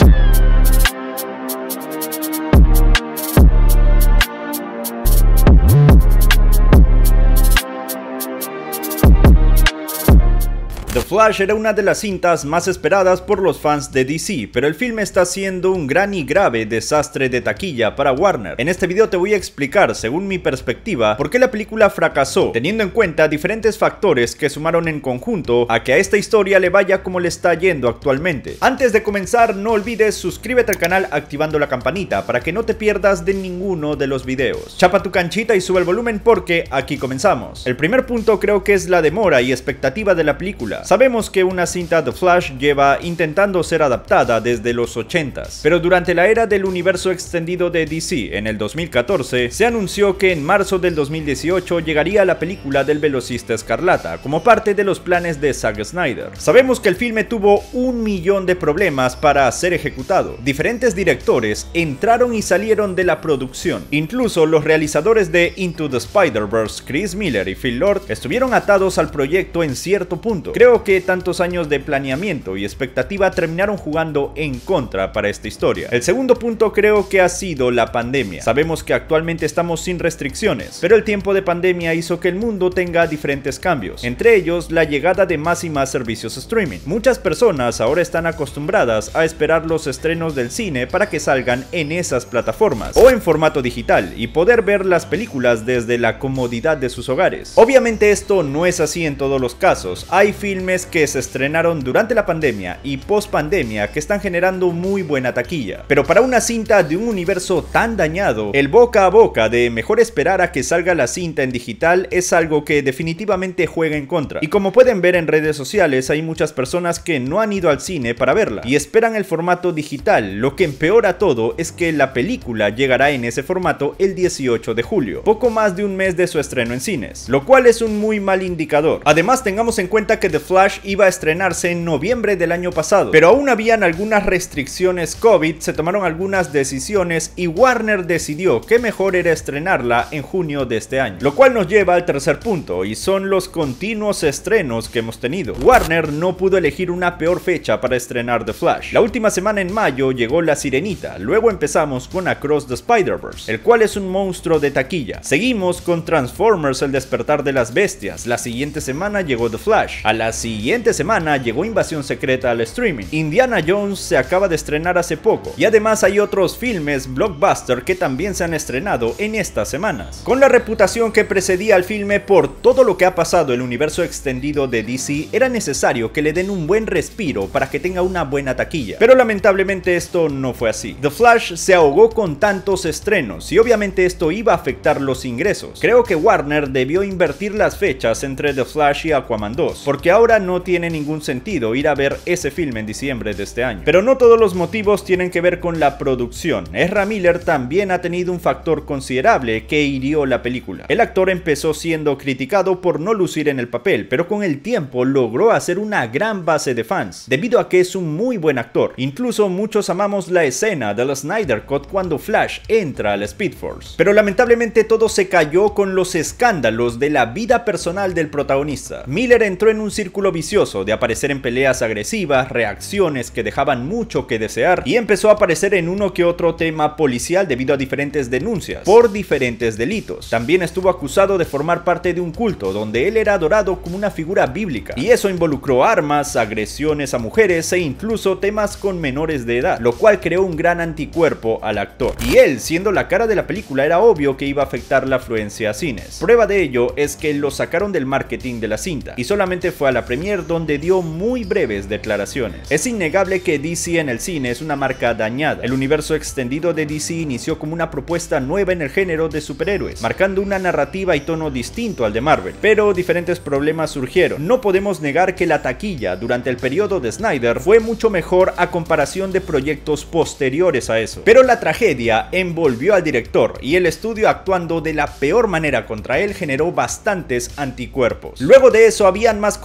The Flash era una de las cintas más esperadas por los fans de DC, pero el filme está siendo un gran y grave desastre de taquilla para Warner. En este video te voy a explicar, según mi perspectiva, por qué la película fracasó, teniendo en cuenta diferentes factores que sumaron en conjunto a que a esta historia le vaya como le está yendo actualmente. Antes de comenzar, no olvides suscríbete al canal activando la campanita para que no te pierdas de ninguno de los videos. Chapa tu canchita y sube el volumen porque aquí comenzamos. El primer punto creo que es la demora y expectativa de la película. Sabemos que una cinta The Flash lleva intentando ser adaptada desde los 80s, pero durante la era del universo extendido de DC en el 2014, se anunció que en marzo del 2018 llegaría la película del Velocista Escarlata, como parte de los planes de Zack Snyder. Sabemos que el filme tuvo 1 millón de problemas para ser ejecutado. Diferentes directores entraron y salieron de la producción. Incluso los realizadores de Into the Spider-Verse, Chris Miller y Phil Lord, estuvieron atados al proyecto en cierto punto. Creo que tantos años de planeamiento y expectativa terminaron jugando en contra para esta historia. El segundo punto creo que ha sido la pandemia. Sabemos que actualmente estamos sin restricciones, pero el tiempo de pandemia hizo que el mundo tenga diferentes cambios, entre ellos la llegada de más y más servicios streaming. Muchas personas ahora están acostumbradas a esperar los estrenos del cine para que salgan en esas plataformas o en formato digital y poder ver las películas desde la comodidad de sus hogares. Obviamente esto no es así en todos los casos. Hay filmes que se estrenaron durante la pandemia y post pandemia que están generando muy buena taquilla, pero para una cinta de un universo tan dañado, el boca a boca de mejor esperar a que salga la cinta en digital es algo que definitivamente juega en contra. Y como pueden ver en redes sociales, hay muchas personas que no han ido al cine para verla y esperan el formato digital. Lo que empeora todo es que la película llegará en ese formato el 18 de julio, poco más de un mes de su estreno en cines, lo cual es un muy mal indicador. Además, tengamos en cuenta que The Flash iba a estrenarse en noviembre del año pasado, pero aún habían algunas restricciones COVID, se tomaron algunas decisiones y Warner decidió que mejor era estrenarla en junio de este año, lo cual nos lleva al tercer punto, y son los continuos estrenos que hemos tenido. Warner no pudo elegir una peor fecha para estrenar The Flash. La última semana en mayo llegó La Sirenita, luego empezamos con Across the Spider-Verse, el cual es un monstruo de taquilla. Seguimos con Transformers: El Despertar de las Bestias, la siguiente semana llegó The Flash, a la siguiente semana llegó Invasión Secreta al streaming. Indiana Jones se acaba de estrenar hace poco, y además hay otros filmes blockbuster que también se han estrenado en estas semanas. Con la reputación que precedía al filme por todo lo que ha pasado en el universo extendido de DC, era necesario que le den un buen respiro para que tenga una buena taquilla, pero lamentablemente esto no fue así. The Flash se ahogó con tantos estrenos y obviamente esto iba a afectar los ingresos. Creo que Warner debió invertir las fechas entre The Flash y Aquaman 2, porque ahora no tiene ningún sentido ir a ver ese filme en diciembre de este año. Pero no todos los motivos tienen que ver con la producción. Ezra Miller también ha tenido un factor considerable que hirió la película. El actor empezó siendo criticado por no lucir en el papel, pero con el tiempo logró hacer una gran base de fans, debido a que es un muy buen actor. Incluso muchos amamos la escena del Snyder Cut cuando Flash entra al Speed Force. Pero lamentablemente todo se cayó con los escándalos de la vida personal del protagonista. Miller entró en un círculo vicioso de aparecer en peleas agresivas, reacciones que dejaban mucho que desear, y empezó a aparecer en uno que otro tema policial debido a diferentes denuncias por diferentes delitos. También estuvo acusado de formar parte de un culto donde él era adorado como una figura bíblica, y eso involucró armas, agresiones a mujeres e incluso temas con menores de edad, lo cual creó un gran anticuerpo al actor. Y él, siendo la cara de la película, era obvio que iba a afectar la afluencia a cines. Prueba de ello es que lo sacaron del marketing de la cinta y solamente fue a la premiere donde dio muy breves declaraciones. Es innegable que DC en el cine es una marca dañada. El universo extendido de DC inició como una propuesta nueva en el género de superhéroes, marcando una narrativa y tono distinto al de Marvel, pero diferentes problemas surgieron. No podemos negar que la taquilla durante el periodo de Snyder fue mucho mejor a comparación de proyectos posteriores a eso, pero la tragedia envolvió al director y el estudio, actuando de la peor manera contra él, generó bastantes anticuerpos. Luego de eso habían más cosas sucediendo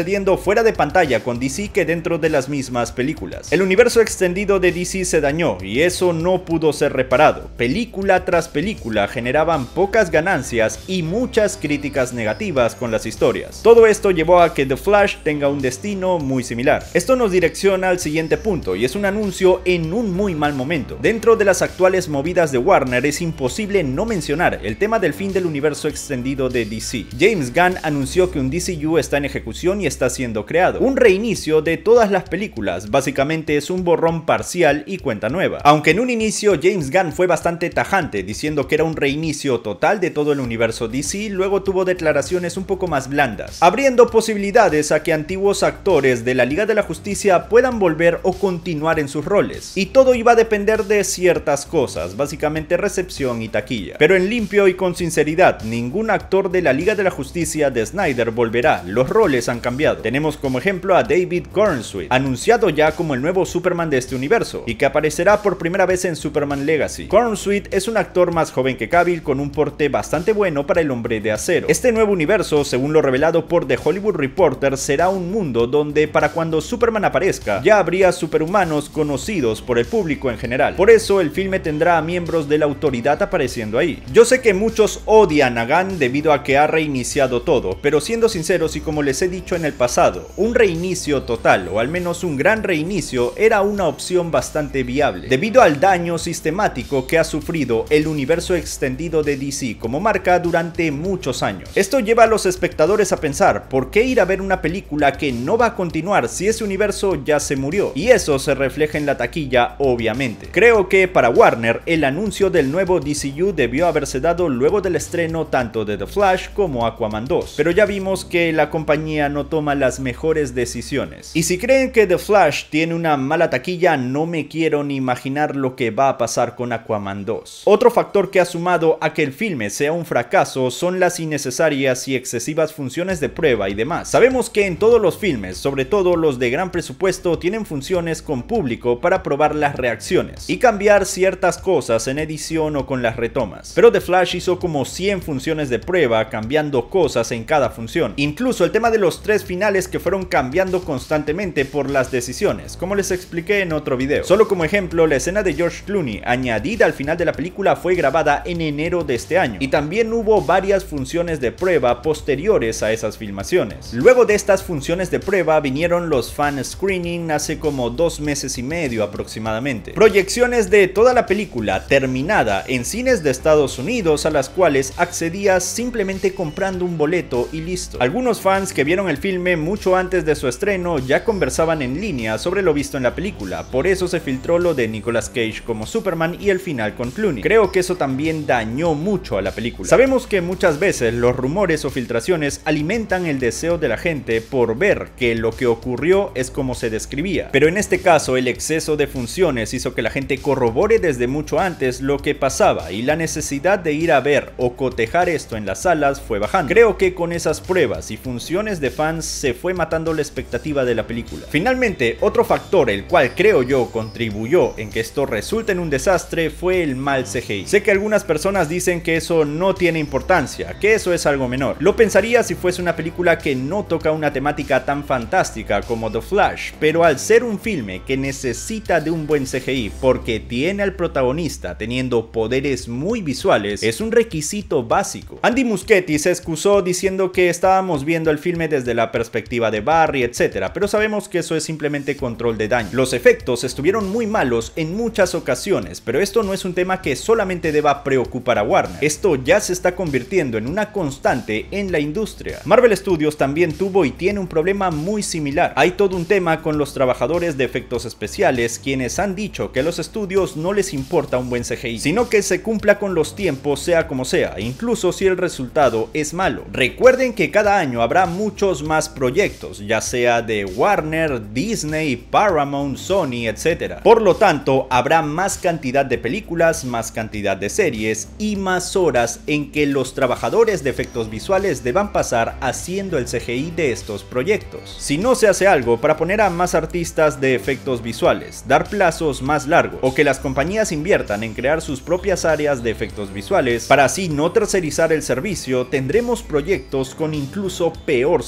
sucediendo fuera de pantalla con DC que dentro de las mismas películas. El universo extendido de DC se dañó y eso no pudo ser reparado. Película tras película generaban pocas ganancias y muchas críticas negativas con las historias. Todo esto llevó a que The Flash tenga un destino muy similar. Esto nos direcciona al siguiente punto y es un anuncio en un muy mal momento. Dentro de las actuales movidas de Warner es imposible no mencionar el tema del fin del universo extendido de DC. James Gunn anunció que un DCU está en ejecución y está siendo creado. Un reinicio de todas las películas, básicamente es un borrón parcial y cuenta nueva. Aunque en un inicio James Gunn fue bastante tajante diciendo que era un reinicio total de todo el universo DC, luego tuvo declaraciones un poco más blandas, abriendo posibilidades a que antiguos actores de la Liga de la Justicia puedan volver o continuar en sus roles. Y todo iba a depender de ciertas cosas, básicamente recepción y taquilla. Pero en limpio y con sinceridad, ningún actor de la Liga de la Justicia de Snyder volverá, los roles han cambiado. Tenemos como ejemplo a David Corenswet, anunciado ya como el nuevo Superman de este universo, y que aparecerá por primera vez en Superman Legacy. Corenswet es un actor más joven que Cavill con un porte bastante bueno para el Hombre de Acero. Este nuevo universo, según lo revelado por The Hollywood Reporter, será un mundo donde para cuando Superman aparezca, ya habría superhumanos conocidos por el público en general. Por eso el filme tendrá a miembros de la autoridad apareciendo ahí. Yo sé que muchos odian a Gunn debido a que ha reiniciado todo, pero siendo sinceros y como les he dicho en el pasado, un reinicio total o al menos un gran reinicio era una opción bastante viable, debido al daño sistemático que ha sufrido el universo extendido de DC como marca durante muchos años. Esto lleva a los espectadores a pensar, ¿por qué ir a ver una película que no va a continuar si ese universo ya se murió? Y eso se refleja en la taquilla, obviamente. Creo que para Warner el anuncio del nuevo DCU debió haberse dado luego del estreno tanto de The Flash como Aquaman 2, pero ya vimos que la compañía no toma las mejores decisiones. Y si creen que The Flash tiene una mala taquilla, no me quiero ni imaginar lo que va a pasar con Aquaman 2. Otro factor que ha sumado a que el filme sea un fracaso son las innecesarias y excesivas funciones de prueba y demás. Sabemos que en todos los filmes, sobre todo los de gran presupuesto, tienen funciones con público para probar las reacciones y cambiar ciertas cosas en edición o con las retomas. Pero The Flash hizo como 100 funciones de prueba cambiando cosas en cada función. Incluso el tema de los 3 finales que fueron cambiando constantemente por las decisiones, como les expliqué en otro video. Solo como ejemplo, la escena de George Clooney añadida al final de la película fue grabada en enero de este año y también hubo varias funciones de prueba posteriores a esas filmaciones. Luego de estas funciones de prueba vinieron los fan screening hace como 2 meses y medio aproximadamente. Proyecciones de toda la película terminada en cines de Estados Unidos a las cuales accedías simplemente comprando un boleto y listo. Algunos fans que vieron el filme mucho antes de su estreno ya conversaban en línea sobre lo visto en la película, por eso se filtró lo de Nicolas Cage como Superman y el final con Clooney. Creo que eso también dañó mucho a la película. Sabemos que muchas veces los rumores o filtraciones alimentan el deseo de la gente por ver que lo que ocurrió es como se describía, pero en este caso el exceso de funciones hizo que la gente corrobore desde mucho antes lo que pasaba y la necesidad de ir a ver o cotejar esto en las salas fue bajando. Creo que con esas pruebas y funciones de fans se fue matando la expectativa de la película. Finalmente, otro factor el cual creo yo contribuyó en que esto resulte en un desastre fue el mal CGI. Sé que algunas personas dicen que eso no tiene importancia, que eso es algo menor. Lo pensaría si fuese una película que no toca una temática tan fantástica como The Flash, pero al ser un filme que necesita de un buen CGI porque tiene al protagonista teniendo poderes muy visuales, es un requisito básico. Andy Muschietti se excusó diciendo que estábamos viendo el filme desde la perspectiva de Barry, etc., pero sabemos que eso es simplemente control de daño. Los efectos estuvieron muy malos en muchas ocasiones, pero esto no es un tema que solamente deba preocupar a Warner. Esto ya se está convirtiendo en una constante en la industria. Marvel Studios también tuvo y tiene un problema muy similar. Hay todo un tema con los trabajadores de efectos especiales, quienes han dicho que a los estudios no les importa un buen CGI, sino que se cumpla con los tiempos sea como sea, incluso si el resultado es malo. Recuerden que cada año habrá muchos más proyectos, ya sea de Warner, Disney, Paramount, Sony, etc. Por lo tanto, habrá más cantidad de películas, más cantidad de series y más horas en que los trabajadores de efectos visuales deban pasar haciendo el CGI de estos proyectos. Si no se hace algo para poner a más artistas de efectos visuales, dar plazos más largos o que las compañías inviertan en crear sus propias áreas de efectos visuales para así no tercerizar el servicio, tendremos proyectos con incluso peor CGI.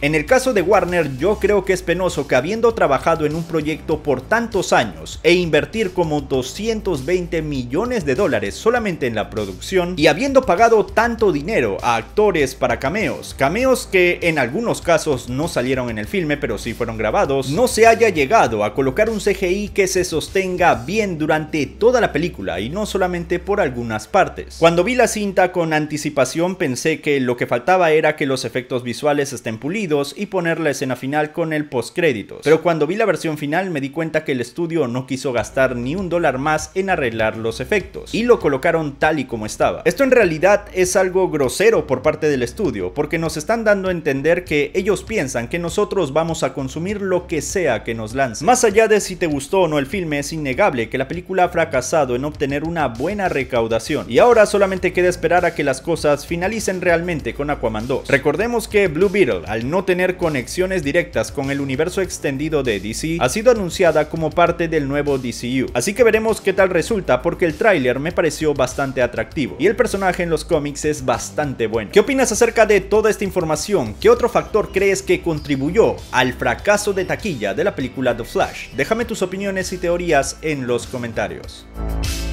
En el caso de Warner, yo creo que es penoso que habiendo trabajado en un proyecto por tantos años e invertir como 220 millones de dólares solamente en la producción y habiendo pagado tanto dinero a actores para cameos que en algunos casos no salieron en el filme pero sí fueron grabados, no se haya llegado a colocar un CGI que se sostenga bien durante toda la película y no solamente por algunas partes. Cuando vi la cinta con anticipación pensé que lo que faltaba era que los efectos visuales estén pulidos y poner la escena final con el postcréditos, pero cuando vi la versión final me di cuenta que el estudio no quiso gastar ni $1 más en arreglar los efectos y lo colocaron tal y como estaba. Esto en realidad es algo grosero por parte del estudio porque nos están dando a entender que ellos piensan que nosotros vamos a consumir lo que sea que nos lance. Más allá de si te gustó o no el filme, es innegable que la película ha fracasado en obtener una buena recaudación y ahora solamente queda esperar a que las cosas finalicen realmente con Aquaman 2. Recordemos que Blue Beetle, al no tener conexiones directas con el universo extendido de DC, ha sido anunciada como parte del nuevo DCU, así que veremos qué tal resulta porque el tráiler me pareció bastante atractivo y el personaje en los cómics es bastante bueno. ¿Qué opinas acerca de toda esta información? ¿Qué otro factor crees que contribuyó al fracaso de taquilla de la película The Flash? Déjame tus opiniones y teorías en los comentarios.